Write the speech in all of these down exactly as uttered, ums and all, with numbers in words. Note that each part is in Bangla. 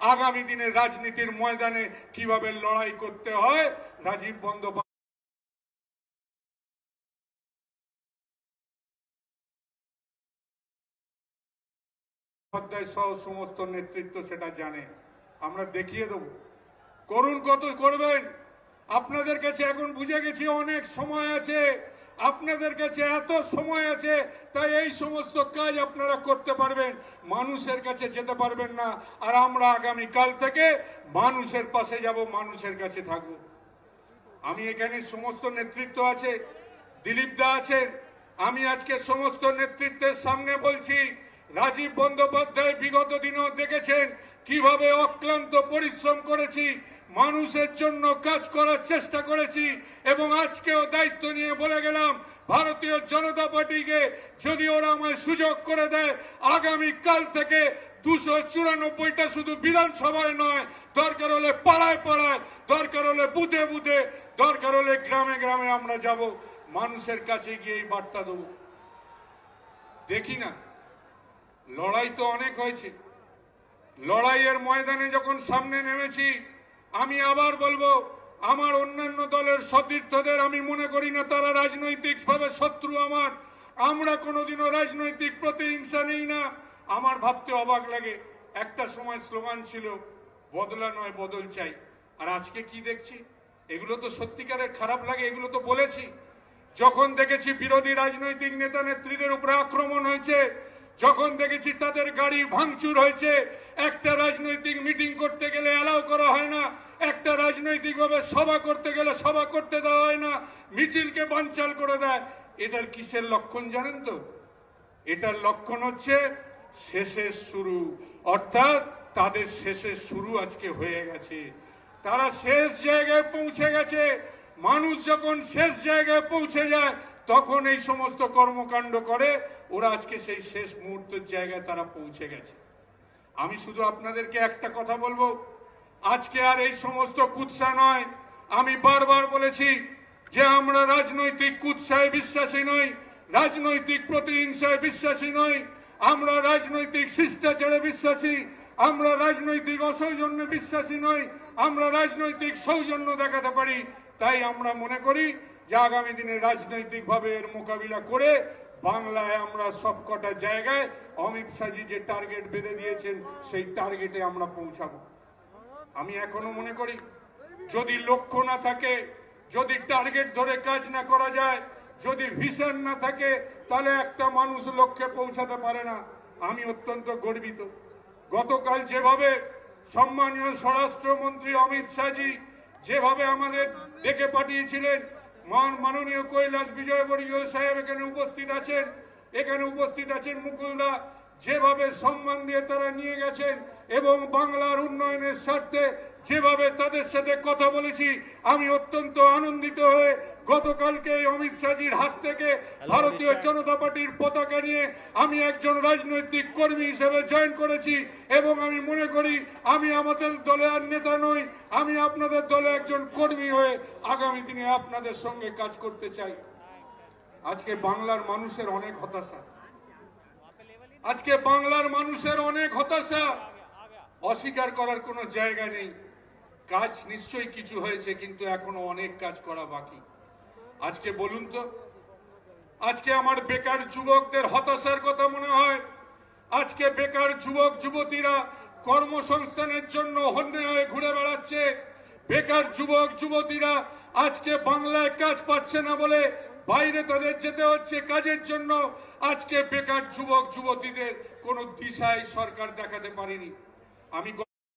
আগামী দিনে রাজনীতির ময়দানে কিভাবে লড়াই করতে হয় রাজীব বন্দ্যোপাধ্যায় সহ সমস্ত নেতৃত্ব সেটা জানে। আমরা দেখিয়ে দেব, করুন, কত করবেন। আপনাদের কাছে এখন বুঝে গেছি অনেক সময় আছে, আপনাদের কাছে এত সময় আছে, তাই এই সমস্ত কাজ আপনারা করতে পারবেন, মানুষের কাছে যেতে পারবেন না। আর আমরা আগামী কাল থেকে মানুষের পাশে যাব, মানুষের কাছে থাকব। আমি এখানে সমস্ত নেতৃত্ব আছে, দিলীপ দা আছেন, আমি আজকে সমস্ত নেতৃত্বের সামনে বলছি, রাজীব বন্দ্যোপাধ্যায় বিগত দিনেও দেখেছেন কিভাবে অক্লান্ত পরিশ্রম করেছি, মানুষের জন্য কাজ করার চেষ্টা করেছি, এবং আজকেও দায়িত্ব নিয়ে বলে গেলাম ভারতীয় জনতা পার্টিকে যদি ওরা আমায় সুযোগ করে দেয়, আগামী কাল থেকে দুশো চুরানব্বইটা শুধু বিধানসভায় নয়, দরকার হলে পাড়ায় পাড়ায়, দরকার হলে বুথে বুথে, দরকার হলে গ্রামে গ্রামে আমরা যাব, মানুষের কাছে গিয়ে এই বার্তা দেব। দেখি না, লড়াই তো অনেক হয়েছে, লড়াইয়ের ময়দানে যখন সামনে নেমেছি, আমি আবার বলবো, আমার অন্যান্য দলের সতীর্থদের আমি মনে করি না তারা রাজনৈতিক ভাবে শত্রু আমার, আমরা কোনোদিনও রাজনৈতিক প্রতিহিংসা নেই না। আমার ভাবতে অবাক লাগে, একটা সময় স্লোগান ছিল বদলা নয় বদল চাই, আর আজকে কি দেখছি, এগুলো তো সত্যিকারের খারাপ লাগে। এগুলো তো বলেছি যখন দেখেছি বিরোধী রাজনৈতিক নেতা নেত্রীদের উপরে আক্রমণ হয়েছে, যখন দেখেছি তাদের গাড়ি ভাঙচুর হয়েছে, একটা রাজনৈতিক মিটিং করতে গেলে অ্যালাউ করা হয় না, একটা রাজনৈতিক ভাবে সভা করতে গেলে সভা করতে দেওয়া হয় না, মিছিলকে বানচাল করে দেয়। এটার কিসের লক্ষণ জানেন তো? এটার লক্ষণ হচ্ছে শেষের শুরু, অর্থাৎ তাদের শেষের শুরু আজকে হয়ে গেছে, তারা শেষ জায়গায় পৌঁছে গেছে। মানুষ যখন শেষ জায়গায় পৌঁছে যায় তখন এই সমস্ত কর্মকাণ্ড করে, ওরা আজকে সেই শেষ মুহূর্তের জায়গায় তারা পৌঁছে গেছে। আমি শুধু আপনাদেরকে একটা কথা বলবো, আজকে আর এই সমস্ত কুৎসা নয়। আমি বারবার বলেছি যে আমরা রাজনৈতিক কুৎসায় বিশ্বাসী নই, রাজনৈতিক প্রতিহিংসায় বিশ্বাসী নই, আমরা রাজনৈতিক শিষ্টাচারে বিশ্বাসী, আমরা রাজনৈতিক অসৌজন্যে বিশ্বাসী নই, আমরা রাজনৈতিক সৌজন্য দেখাতে পারি। তাই আমরা মনে করি যে আগামী দিনে রাজনৈতিকভাবে এর মোকাবিলা করে বাংলায় আমরা সবকটা জায়গায় অমিত শাহজি যে টার্গেট বেঁধে দিয়েছেন সেই টার্গেটে আমরা পৌঁছাবো। আমি এখনো মনে করি যদি লক্ষ্য না থাকে, যদি টার্গেট ধরে কাজ না করা যায়, যদি ভিশন না থাকে, তাহলে একটা মানুষ লক্ষ্যে পৌঁছাতে পারে না। আমি অত্যন্ত গর্বিত, গতকাল যেভাবে সম্মানীয় স্বরাষ্ট্রমন্ত্রী অমিত শাহজি যেভাবে আমাদের ডেকে পাঠিয়েছিলেন, মাননীয় কৈলাস বিজয়বর্গীয় সাহেব এখানে উপস্থিত আছেন, এখানে উপস্থিত আছেন মুকুলদা, যেভাবে সম্মান দিয়ে তারা নিয়ে গেছেন এবং বাংলার উন্নয়নের স্বার্থে যেভাবে তাদের সাথে কথা বলেছি, আমি অত্যন্ত আনন্দিত হয়ে গতকালকে অমিত শাহজির হাত থেকে ভারতীয় জনতা পার্টির পতাকা নিয়ে আমি একজন রাজনৈতিক কর্মী হিসেবে জয়েন করেছি, এবং আমি মনে করি আমি আমাদের দলে আর নেতা নই, আমি আপনাদের দলে একজন কর্মী হয়ে আগামী দিনে আপনাদের সঙ্গে কাজ করতে চাই। আজকে বাংলার মানুষের অনেক হতাশা, আজকে বাংলার মানুষের অনেক হতাশা, অস্বীকার করার কোনো জায়গা নেই। কাজ নিশ্চয়ই কিছু হয়েছে, কিন্তু এখনো অনেক কাজ করা বাকি। আজকে বলুন তো, আজকে আমার বেকার যুবকদের হতাশার কথা মনে হয়, আজকে বেকার যুবক যুবতীরা কর্মসংস্থানের জন্য হন্যে হয়ে ঘুরে বেড়াচ্ছে, বেকার যুবক যুবতীরা আজকে বাংলায় কাজ পাচ্ছে না বলে বাইরে তাদের যেতে হচ্ছে কাজের জন্য। আজকে বেকার যুবক যুবতীদের কোনো দিশাই সরকার দেখাতে পারেনি। আমি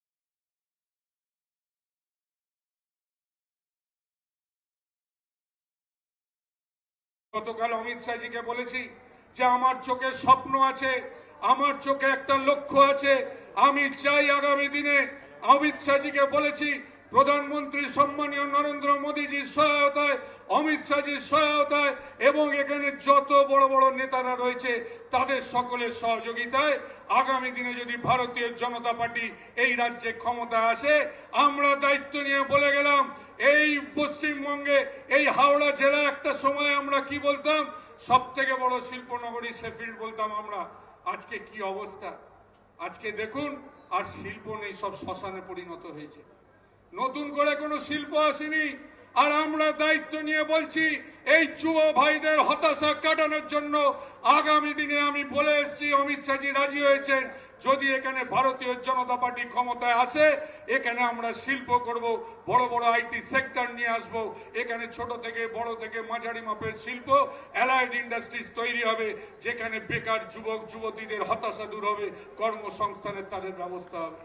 গতকাল অমিত শাহজিকে বলেছি যে আমার চোখে স্বপ্ন আছে, আমার চোখে একটা লক্ষ্য আছে, আমি চাই আগামী দিনে, অমিত শাহজিকে বলেছি প্রধানমন্ত্রী সম্মানীয় নরেন্দ্র মোদীজির সহায়তায়, অমিত শাহজির সহায়তায় এবং এখানে যত বড় বড় নেতারা রয়েছে তাদের সকলের সহযোগিতায় আগামী দিনে যদি ভারতীয় জনতা পার্টি এই রাজ্যে ক্ষমতা আসে, আমরা দায়িত্ব নিয়ে বলে গেলাম, এই পশ্চিমবঙ্গে এই হাওড়া জেলা একটা সময় আমরা কি বলতাম, সব থেকে বড় শিল্পনগরী শেফিল্ড বলতাম আমরা। আজকে কি অবস্থা, আজকে দেখুন আর শিল্প নেই, সব শ্মশানে পরিণত হয়েছে। নতুন করে কোনো শিল্প আসেনি। আর আমরা দায়িত্ব নিয়ে বলছি, এই যুব ভাইদের হতাশা কাটানোর জন্য আগামী দিনে আমি বলে এসেছি, অমিত শাহজি রাজি হয়েছেন, যদি এখানে ভারতীয় জনতা পার্টি ক্ষমতায় আসে, এখানে আমরা শিল্প করব, বড় বড় আইটি সেক্টর নিয়ে আসব, এখানে ছোট থেকে বড় থেকে মাঝারি মাপের শিল্প, অ্যালাইড ইন্ডাস্ট্রিজ তৈরি হবে, যেখানে বেকার যুবক যুবতীদের হতাশা দূর হবে, কর্মসংস্থানের তাদের ব্যবস্থা হবে।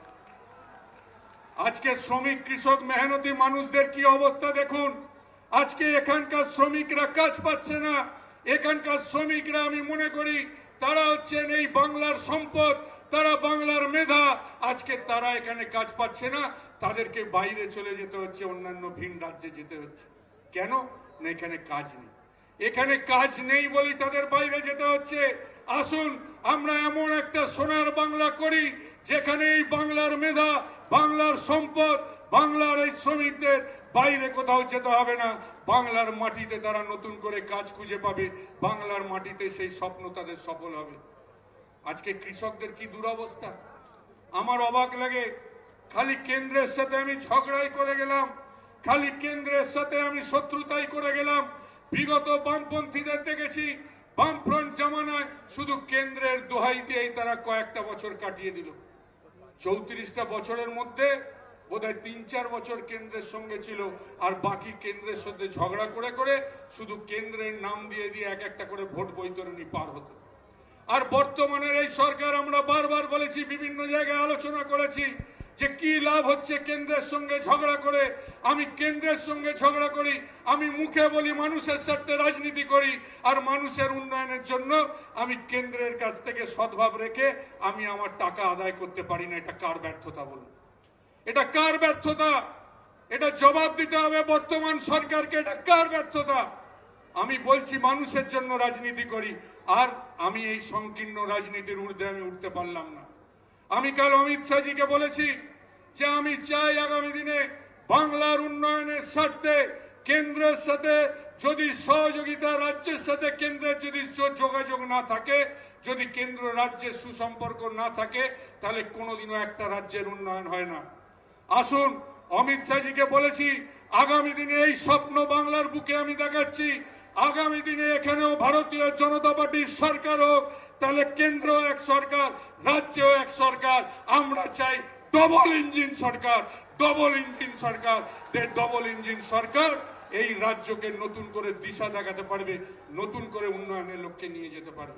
আজকে শ্রমিক কৃষক মেহনতি মানুষদের কি অবস্থা দেখুন। আজকে এখানকার শ্রমিকরা কাজ পাচ্ছে না। এখানকার শ্রমিকরা আমি মনে করি তারা হচ্ছেন এই বাংলার সম্পদ, তারা বাংলার মেধা। আজকে তারা এখানে কাজ পাচ্ছে না, তাদেরকে বাইরে চলে যেতে হচ্ছে, অন্যান্য ভিন রাজ্যে যেতে হচ্ছে। কেন না এখানে কাজ নেই। এখানে কাজ নেই বলেই তাদের বাইরে যেতে হচ্ছে। আসুন আমরা এমন একটা সোনার বাংলা করি যেখানে এই বাংলার মেধা, বাংলার সম্পদ, বাংলার এই শ্রমিকদের বাইরে কোথাও যেতে হবে না। বাংলার মাটিতে তারা নতুন করে কাজ খুঁজে পাবে, বাংলার মাটিতে সেই স্বপ্ন তাদের সফল হবে। আজকে কৃষকদের কি দুরবস্থা, আমার অবাক লাগে। খালি কেন্দ্রের সাথে আমি ঝগড়াই করে গেলাম, খালি কেন্দ্রের সাথে আমি শত্রুতাই করে গেলাম। বিগত বামপন্থীদের দেখেছি, বামফ্রন্ট জামানায় শুধু কেন্দ্রের দোহাই দিয়েই তারা কয়েকটা বছর কাটিয়ে দিল। চৌত্রিশটা বছরের মধ্যে বোধহয় তিন চার বছর কেন্দ্রের সঙ্গে ছিল, আর বাকি কেন্দ্রের সাথে ঝগড়া করে করে শুধু কেন্দ্রের নাম দিয়ে দিয়ে এক একটা করে ভোট বৈতরণী পার হতো। আর বর্তমানের এই সরকার, আমরা বারবার বলেছি, বিভিন্ন জায়গায় আলোচনা করেছি যে কি লাভ হচ্ছে কেন্দ্রের সঙ্গে ঝগড়া করে। আমি কেন্দ্রের সঙ্গে ঝগড়া করি, আমি মুখে বলি মানুষের স্বার্থে রাজনীতি করি, আর মানুষের উন্নয়নের জন্য আমি কেন্দ্রের কাছ থেকে সদ্ভাব রেখে আমি আমার টাকা আদায় করতে পারি না। এটা কার ব্যর্থতা বলুন? এটা কার ব্যর্থতা? এটা জবাব দিতে হবে বর্তমান সরকারকে। এটা কার ব্যর্থতা? আমি বলছি মানুষের জন্য রাজনীতি করি, আর আমি এই সংকীর্ণ রাজনীতির ঊর্ধ্বে আমি উঠতে পারলাম না। আমি কাল অমিত শাহজিকে বলেছি যে আমি চাই আগামী দিনে বাংলার উন্নয়নের স্বার্থে কেন্দ্রের সাথে যদি সহযোগিতা, রাজ্যের সাথে কেন্দ্রের যদি যোগাযোগ না থাকে, যদি কেন্দ্র রাজ্যের সুসম্পর্ক না থাকে, তাহলে কোনোদিনও একটা রাজ্যের উন্নয়ন হয় না। আসুন, অমিত শাহজিকে বলেছি আগামী দিনে এই স্বপ্ন বাংলার বুকে আমি দেখাচ্ছি। আগামী দিনে এখানেও ভারতীয় জনতা পার্টির সরকার হোক, তাহলে কেন্দ্র এক সরকার, রাজ্যেও এক সরকার। আমরা চাই ডবল ইঞ্জিন সরকার, ডবল ইঞ্জিন সরকার। ডবল ইঞ্জিন সরকার এই রাজ্যকে নতুন করে দিশা দেখাতে পারবে, নতুন করে উন্নয়নের লক্ষ্যে নিয়ে যেতে পারবে।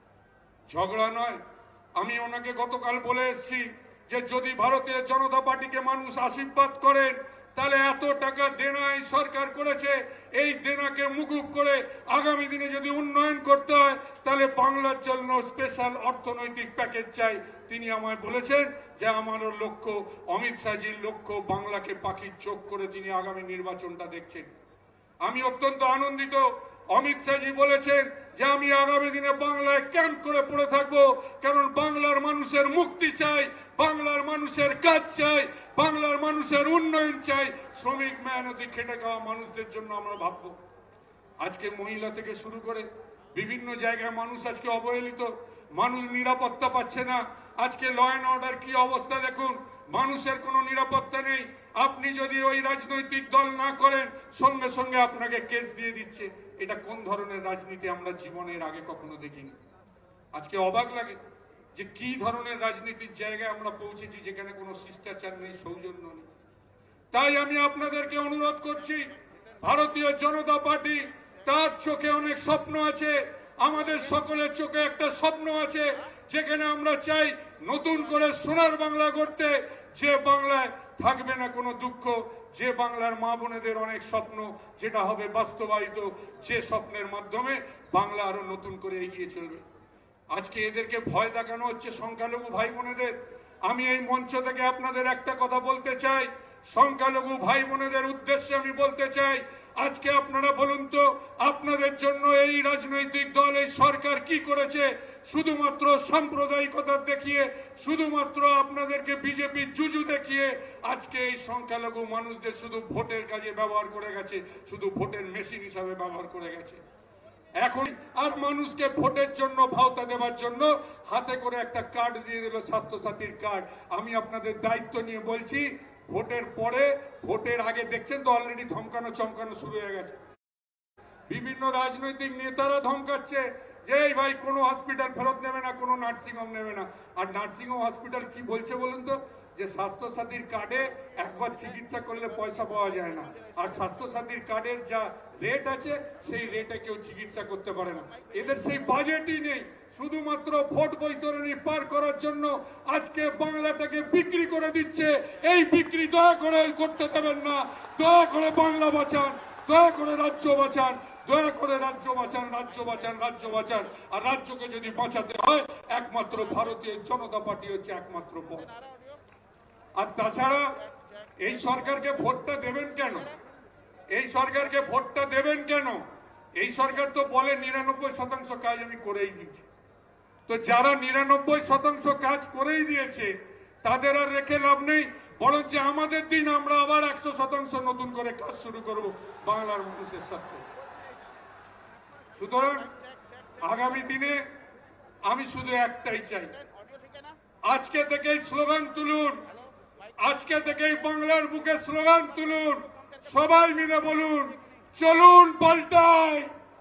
ঝগড়া নয়। আমি ওনাকে গতকাল বলে এসেছি যে যদি ভারতীয় জনতা পার্টিকে মানুষ আশীর্বাদ করেন, তাহলে এত টাকা দেনা এই সরকার করেছে, এই দেনাকে মুকুব করে আগামী দিনে যদি উন্নয়ন করতে হয়, তাহলে বাংলার জন্য স্পেশাল অর্থনৈতিক প্যাকেজ চাই। তিনি আমায় বলেছেন যে আমারও লক্ষ্য, অমিত শাহজির লক্ষ্য, বাংলাকে পাখির চোখ করে তিনি আগামী নির্বাচনটা দেখছেন। আমি অত্যন্ত আনন্দিত। অমিত শাহজি বলেছেন যে আমি আগামী দিনে বাংলায় ক্যাম্প করে পড়ে থাকবো, কারণ বাংলার মানুষের মুক্তি চাই, বাংলার মানুষের কাজ চাই, বাংলার মানুষের উন্নয়ন চাই। শ্রমিক মেহনতি খেটে খাওয়া মানুষদের জন্য আমরা ভাববো। আজকে মহিলা থেকে শুরু করে বিভিন্ন জায়গায় মানুষ আজকে অবহেলিত, মানুষ নিরাপত্তা পাচ্ছে না। আজকে ল অ্যান্ড অর্ডার কি অবস্থা দেখুন, মানুষের কোনো নিরাপত্তা নেই। আপনি যদি ওই রাজনৈতিক দল না করেন, সঙ্গে সঙ্গে আপনাকে কেস দিয়ে দিচ্ছে। এটা কোন ধরনের রাজনীতি আমরা জীবনের আগে কখনো দেখিনি। আজকে অবাক লাগে যে কি ধরনের রাজনীতির জায়গায় আমরা পৌঁছেছি, যেখানে কোনো শিষ্টাচার নেই, সৌজন্য নেই। তাই আমি আপনাদেরকে অনুরোধ করছি, ভারতীয় জনতা পার্টি, তার চোখে অনেক স্বপ্ন আছে, আমাদের সকলের চোখে একটা স্বপ্ন আছে, যেখানে আমরা চাই নতুন করে সোনার বাংলা গড়তে, যে বাংলায় থাকবে না কোনো দুঃখ, যে বাংলার মা বোনেদের অনেক স্বপ্ন, যেটা হবে বাস্তবায়িত, যে স্বপ্নের মাধ্যমে বাংলা আরো নতুন করে এগিয়ে চলবে। আজকে এদেরকে ভয় দেখানো হচ্ছে সংখ্যালঘু ভাই বোনেদের। আমি এই মঞ্চ থেকে আপনাদের একটা কথা বলতে চাই, সংখ্যালঘু ভাই বোনেদের উদ্দেশ্যে আমি বলতে চাই, আজকে আপনারা বলুন তো, আপনাদের জন্য এই রাজনৈতিক দল, এই সরকার কি করেছে? শুধুমাত্র সাম্প্রদায়িকতা দেখিয়ে, শুধুমাত্র আপনাদেরকে বিজেপির জুজু দেখিয়ে আজকে এই সংখ্যালঘু মানুষদের শুধু ভোটের কাজে ব্যবহার করে গেছে, শুধু ভোটের মেশিন হিসাবে ব্যবহার করে গেছে। এখন আর মানুষকে ভোটের জন্য ভাওতা দেওয়ার জন্য হাতে করে একটা কার্ড দিয়ে দিল, স্বাস্থ্য সাথীর কার্ড। আমি আপনাদের দায়িত্ব নিয়ে বলছি, ভোটের পরে ভোটের আগে দেখছেন তো অলরেডি ধমকানো চমকানো শুরু হয়ে গেছে। বিভিন্ন রাজনৈতিক নেতারা ধমকাচ্ছে যে এই ভাই কোনো হসপিটাল ফেরত নেবে না, কোনো নার্সিং হোম নেবে না। আর নার্সিং হোম হসপিটাল কি বলছে বলুন তো, যে স্বাস্থ্য সাথীর কার্ডে একবার চিকিৎসা করলে পয়সা পাওয়া যায় না, আর স্বাস্থ্য সাথীর কার্ডের যা রেট আছে সেই রেটে কেউ চিকিৎসা করতে পারে না। এদের সেই বাজেটই নেই, শুধুমাত্র ভোট বৈতরণী পার করার জন্য আজকে বাংলাটাকে বিক্রি করে দিচ্ছে। এই বিক্রি দয়া করে করতে দেবেন না। দয়া করে বাংলা বাঁচান, দয়া করে রাজ্য বাঁচান, দয়া করে রাজ্য বাঁচান, রাজ্য বাঁচান, রাজ্য বাঁচান। আর রাজ্যকে যদি বাঁচাতে হয় একমাত্র ভারতীয় জনতা পার্টি হচ্ছে একমাত্র পথ। আর তাছাড়া এই সরকারকে ভোটটা দেবেন কেন? এই সরকারকে ভোটটা দেবেন কেন? এই সরকার তো বলে নিরানব্বই শতাংশ কাজ আমি করেই দিয়েছি। তো যারা নিরানব্বই শতাংশ কাজ করেই দিয়েছে তাদের আর রেখে লাভ নেই, বরঞ্চ আমাদের দিন আমরা আবার একশো শতাংশ নতুন করে কাজ শুরু করব বাংলার মানুষের সাথে। সুতরাং আগামী দিনে আমি শুধু একটাই চাই, আজকে থেকেই স্লোগান তুলুন, আজকে থেকেই বাংলার বুকে স্লোগান তুলুন, সবাই মিলে বলুন চলুন পাল্টাই,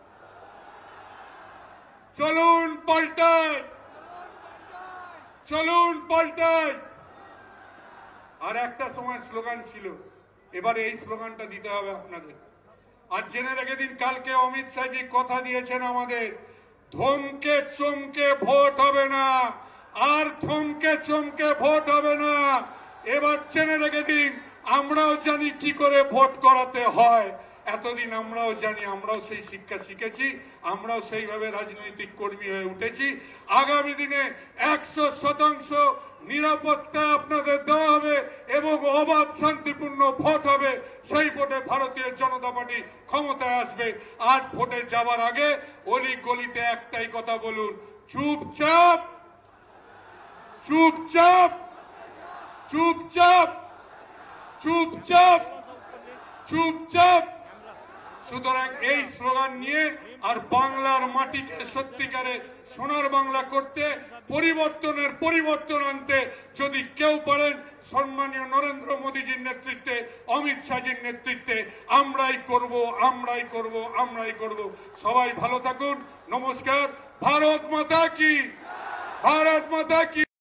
চলুন পাল্টাই, চলুন পাল্টাই। আর একটা সময় স্লোগান ছিল, এবারে এই স্লোগানটা দিতে হবে আপনাদের। আর জেনে রেখে দিন, কালকে অমিত শাহজি কথা দিয়েছেন আমাদের, ধমকে চমকে ভোট হবে না, আর থমকে চমকে ভোট হবে না। এবার জেনে রেখে দিন, আমরাও জানি কি করে ভোট করাতে হয়। এতদিন আমরাও জানি, আমরাও সেই শিক্ষা শিখেছি, আমরাও সেইভাবে রাজনৈতিক কর্মী হয়ে উঠেছি। আগামী দিনে একশো শতাংশ নিরাপত্তা আপনাদের দেওয়া হবে এবং অবাধ শান্তিপূর্ণ ভোট হবে। সেই ভোটে ভারতীয় জনতা পার্টি ক্ষমতায় আসবে। আর ভোটে যাওয়ার আগে অলি গলিতে একটাই কথা বলুন, চুপচাপ চুপচাপ চুপচাপ চুপচাপ চুপচাপ। সুতরাং এই স্লোগান নিয়ে আর বাংলার মাটিকে সত্যিকারে সোনার বাংলা করতে, পরিবর্তনের পরিবর্তন আনতে যদি কেউ পারেন, সম্মানীয় নরেন্দ্র মোদীজির নেতৃত্বে, অমিত শাহজির নেতৃত্বে আমরাই করব, আমরাই করব, আমরাই করব। সবাই ভালো থাকুন। নমস্কার। ভারত মাতা কি, ভারত মাতা কি।